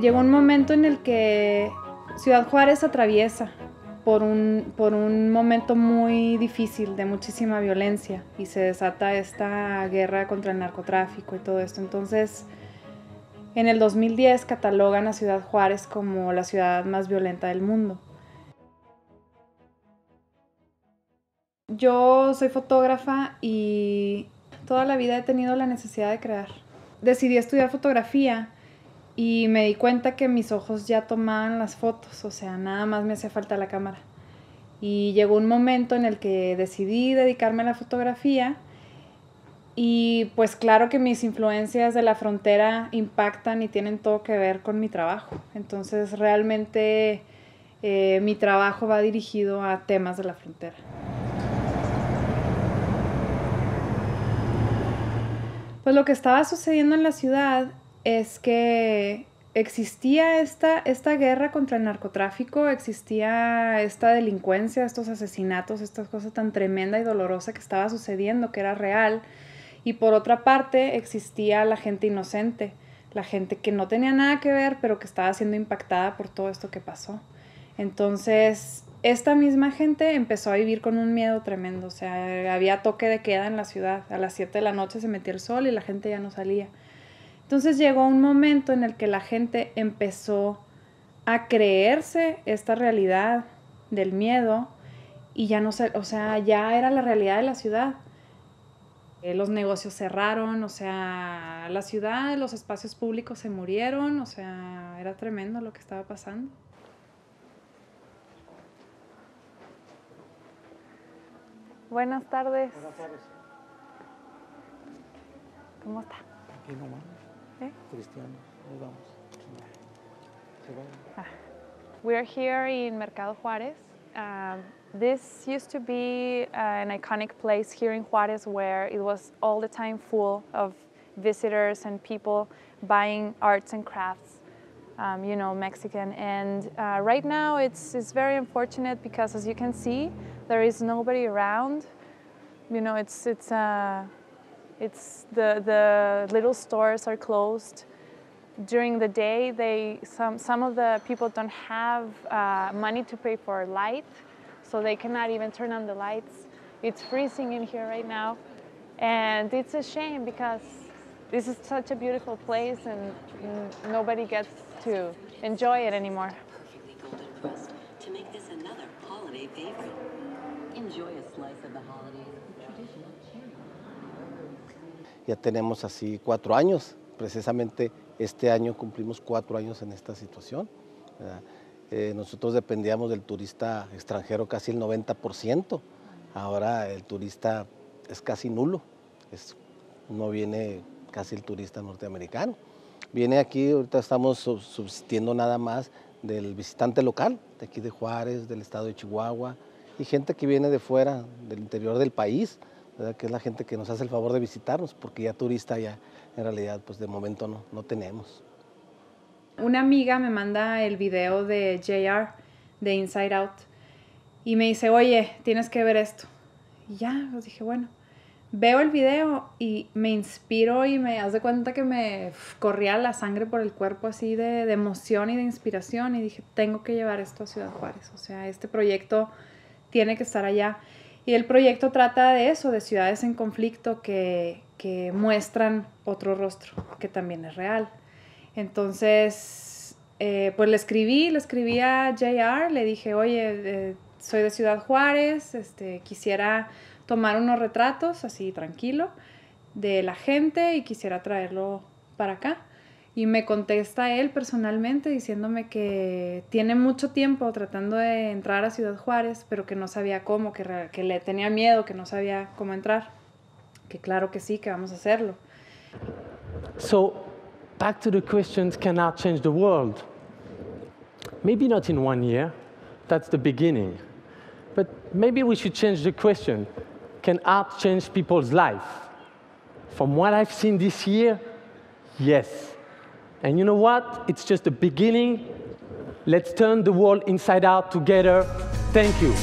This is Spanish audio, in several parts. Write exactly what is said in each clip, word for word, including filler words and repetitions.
Llegó un momento en el que Ciudad Juárez atraviesa por un, por un momento muy difícil de muchísima violencia y se desata esta guerra contra el narcotráfico y todo esto. Entonces, en el dos mil diez catalogan a Ciudad Juárez como la ciudad más violenta del mundo. Yo soy fotógrafa y toda la vida he tenido la necesidad de crear. Decidí estudiar fotografía y me di cuenta que mis ojos ya tomaban las fotos, o sea, nada más me hacía falta la cámara. Y llegó un momento en el que decidí dedicarme a la fotografía y pues claro que mis influencias de la frontera impactan y tienen todo que ver con mi trabajo. Entonces realmente eh, mi trabajo va dirigido a temas de la frontera. Pues lo que estaba sucediendo en la ciudad es que existía esta, esta guerra contra el narcotráfico, existía esta delincuencia, estos asesinatos, estas cosas tan tremenda y dolorosa que estaba sucediendo, que era real. Y por otra parte existía la gente inocente, la gente que no tenía nada que ver, pero que estaba siendo impactada por todo esto que pasó. Entonces, esta misma gente empezó a vivir con un miedo tremendo, o sea, había toque de queda en la ciudad, a las siete de la noche se metía el sol y la gente ya no salía. Entonces llegó un momento en el que la gente empezó a creerse esta realidad del miedo y ya no sé, o sea, ya era la realidad de la ciudad. Los negocios cerraron, o sea, la ciudad, los espacios públicos se murieron, o sea, era tremendo lo que estaba pasando. Buenas tardes. Buenas tardes. ¿Cómo está? Aquí nomás. ¿Eh? Cristiano, ahí vamos. Se va. Ah. We're here in Mercado Juárez. Um, this used to be uh, an iconic place here in Juárez where it was all the time full of visitors and people buying arts and crafts, um, you know, Mexican. And uh, right now it's, it's very unfortunate because, as you can see, there is nobody around. You know, it's, it's, uh, it's the, the little stores are closed. During the day, they, some, some of the people don't have uh, money to pay for light, so they cannot even turn on the lights. It's freezing in here right now, and it's a shame because this is such a beautiful place and nobody gets to enjoy it anymore. Perfectly golden crust to make this another holiday favorite. Enjoy a slice of the holidays with traditional cherry. Ya tenemos así cuatro años, precisamente este año cumplimos cuatro años en esta situación. Eh, nosotros dependíamos del turista extranjero casi el noventa por ciento, ahora el turista es casi nulo, es, no viene casi el turista norteamericano. Viene aquí, ahorita estamos subsistiendo nada más del visitante local, de aquí de Juárez, del estado de Chihuahua, y gente que viene de fuera, del interior del país, ¿verdad? Que es la gente que nos hace el favor de visitarnos, porque ya turista ya en realidad pues de momento no, no tenemos. Una amiga me manda el video de J R, de Inside Out, y me dice, oye, tienes que ver esto. Y ya, pues dije, bueno, veo el video y me inspiro y me das de cuenta que me uf, corría la sangre por el cuerpo así de, de emoción y de inspiración, y dije, tengo que llevar esto a Ciudad Juárez, o sea, este proyecto tiene que estar allá. Y el proyecto trata de eso, de ciudades en conflicto que, que muestran otro rostro, que también es real. Entonces, eh, pues le escribí, le escribí a J R, le dije, oye, eh, soy de Ciudad Juárez, este, quisiera tomar unos retratos, así tranquilo, de la gente y quisiera traerlo para acá. Y me contesta él personalmente diciéndome que tiene mucho tiempo tratando de entrar a Ciudad Juárez, pero que no sabía cómo, que, que le tenía miedo, que no sabía cómo entrar. Que claro que sí, que vamos a hacerlo. So, back to the questions, can art change the world? Maybe not in one year, that's the beginning. But maybe we should change the question, can art change people's life? From what I've seen this year, yes. And you know what? It's just the beginning. Let's turn the world inside out together. Thank you.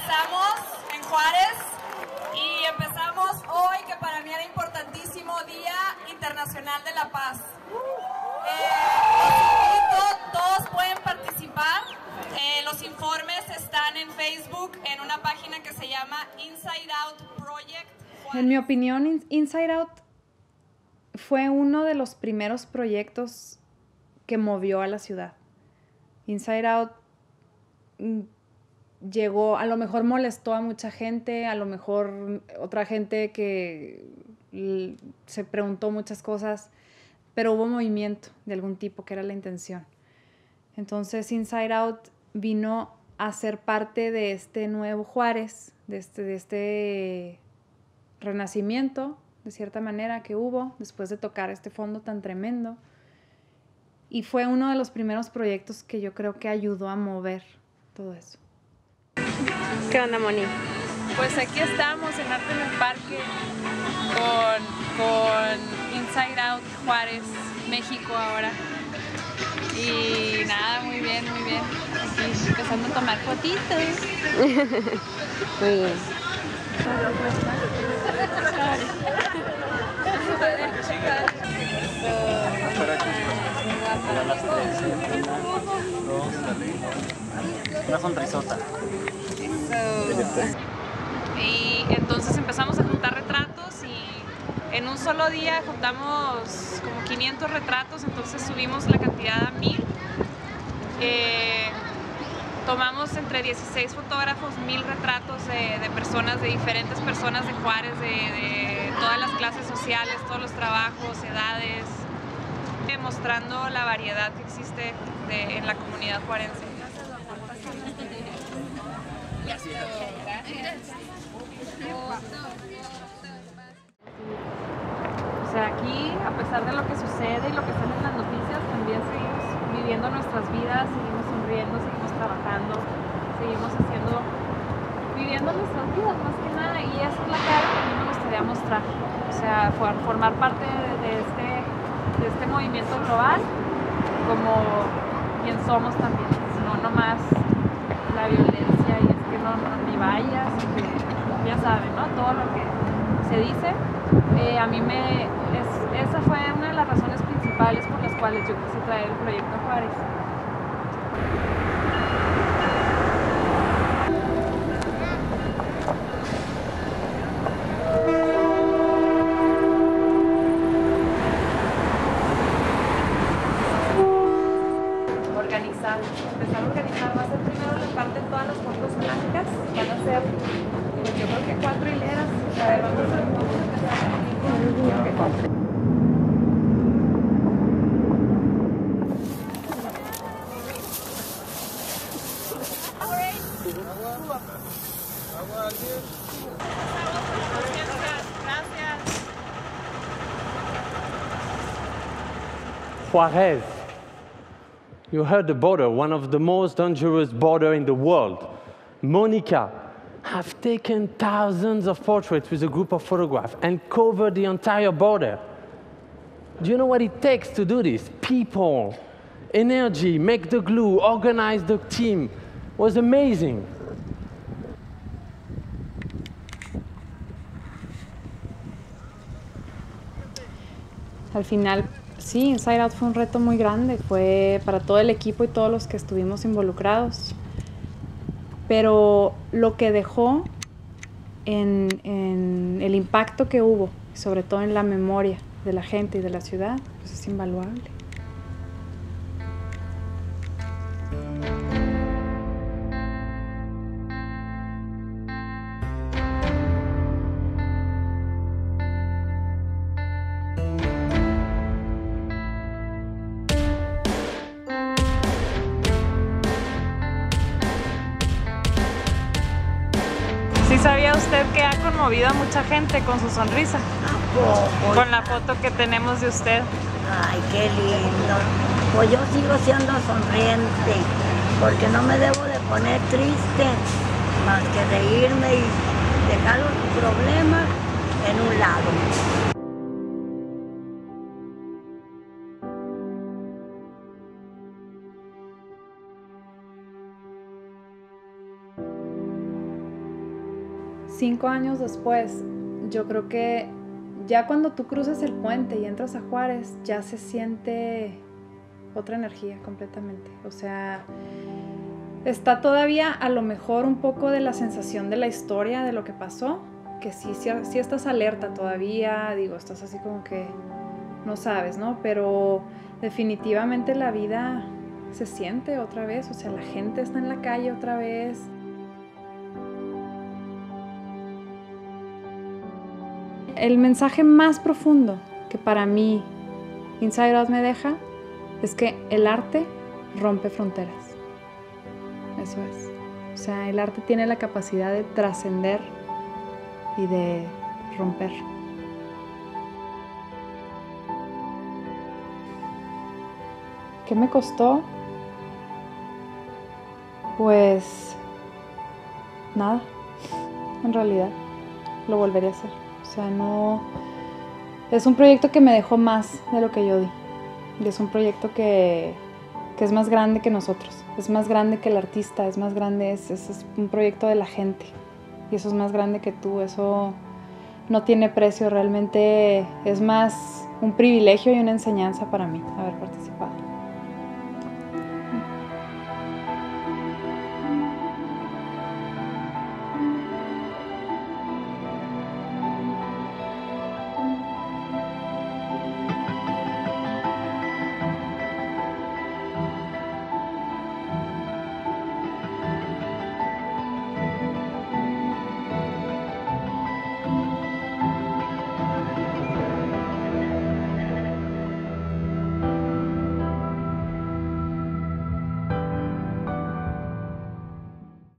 Empezamos en Juárez y empezamos hoy, que para mí era importantísimo, Día Internacional de la Paz. Eh, los invito, todos pueden participar. Eh, los informes están en Facebook en una página que se llama Inside Out Project. En mi opinión, Inside Out fue uno de los primeros proyectos que movió a la ciudad. Inside Out llegó, a lo mejor molestó a mucha gente, a lo mejor otra gente que se preguntó muchas cosas, pero hubo movimiento de algún tipo, que era la intención. Entonces Inside Out vino a ser parte de este nuevo Juárez, de este, de este renacimiento, de cierta manera, que hubo después de tocar este fondo tan tremendo. Y fue uno de los primeros proyectos que yo creo que ayudó a mover todo eso. ¿Qué onda, Moni? Pues aquí estamos en Arte en el Parque con, con Inside Out Juárez, México ahora. Y nada, muy bien, muy bien. Aquí empezando a tomar fotitos. Muy bien. Una sonrisota. Y entonces empezamos a juntar retratos y en un solo día juntamos como quinientos retratos, entonces subimos la cantidad a mil. Eh, tomamos entre dieciséis fotógrafos, mil retratos de, de personas, de diferentes personas de Juárez, de, de todas las clases sociales, todos los trabajos, edades, eh, mostrando la variedad que existe de, en la comunidad juarense. O sea, aquí, a pesar de lo que sucede y lo que sale en las noticias, también seguimos viviendo nuestras vidas, seguimos sonriendo, seguimos trabajando, seguimos haciendo, viviendo nuestras vidas más que nada, y esa es la cara que a mí me gustaría mostrar. O sea, formar parte de, de, este, de este movimiento global como quien somos también, no nomás la violencia, y es que no, no ni vayas, que ya saben, ¿no? Todo lo que se dice. Eh, a mí me, es, esa fue una de las razones principales por las cuales yo quise traer el proyecto a Juárez. Organizar, empezar a organizar, va a ser primero la parte de todas las fotos blancas, van a ser, pues yo creo que cuatro hileras. A ver, vamos a ver, vamos a empezar creo que cuatro. Juárez. You heard the border, one of the most dangerous borders in the world. Monica have taken thousands of portraits with a group of photographers and covered the entire border. Do you know what it takes to do this? People, energy, make the glue, organize the team. It was amazing. Al final, sí, Inside Out fue un reto muy grande, fue para todo el equipo y todos los que estuvimos involucrados. Pero lo que dejó en, en el impacto que hubo, sobre todo en la memoria de la gente y de la ciudad, pues es invaluable. ¿Sí sabía usted que ha conmovido a mucha gente con su sonrisa? Oh, con la foto que tenemos de usted. Ay, qué lindo. Pues yo sigo siendo sonriente, porque no me debo de poner triste, más que reírme y dejar los problemas en un lado. cinco años después, yo creo que ya cuando tú cruzas el puente y entras a Juárez, ya se siente otra energía completamente. O sea, está todavía a lo mejor un poco de la sensación de la historia, de lo que pasó, que sí, sí, sí estás alerta todavía, digo, estás así como que no sabes, ¿no? Pero definitivamente la vida se siente otra vez, o sea, la gente está en la calle otra vez. El mensaje más profundo que para mí Inside Out me deja es que el arte rompe fronteras. Eso es. O sea, el arte tiene la capacidad de trascender y de romper. ¿Qué me costó? Pues nada, en realidad lo volvería a hacer. O sea, no... Es un proyecto que me dejó más de lo que yo di. Y es un proyecto que, que es más grande que nosotros. Es más grande que el artista, es más grande, es, es, es un proyecto de la gente. Y eso es más grande que tú, eso no tiene precio. Realmente es más un privilegio y una enseñanza para mí haber participado.